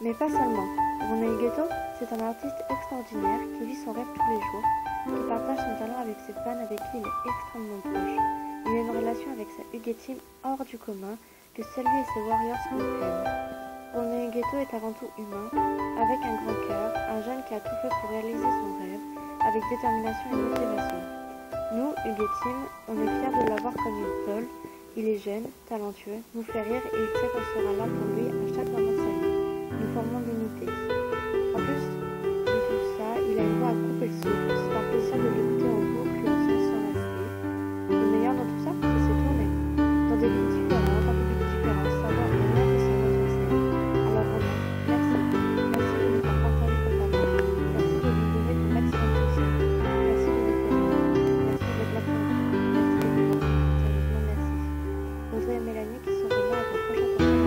Mais pas seulement. René Huguetto, c'est un artiste extraordinaire qui vit son rêve tous les jours, qui partage son talent avec ses fans avec qui il est extrêmement proche. Il a une relation avec sa Huguettine hors du commun que seul lui et ses warriors comprennent. René Huguetto est avant tout humain, avec un grand cœur, un jeune qui a tout fait pour réaliser son rêve, avec détermination et motivation. Nous, Huguettines, on est fiers de l'avoir comme idole. Il est jeune, talentueux, nous fait rire et il sait qu'on sera là pour lui à chaque moment de sa vie. Nous formons l'unité. En plus de tout ça, il a une voix à couper le souffle. C'est un plaisir de l'écouter en boucle sans s'en lasser. Le meilleur dans tout ça, c'est ses tournées. Dans des villes différentes, un public différent, sa voix est rien que sa voix sur scène. Alors Romain, merci. Merci de nous faire partager ton talent. Merci de nous donner ton maximum de soutien. Merci de nous faire rire. Merci d'être là pour nous. Merci de nous voir. Sérieusement, merci. Audrey et Mélanie qui sont Romain à ton prochain concert.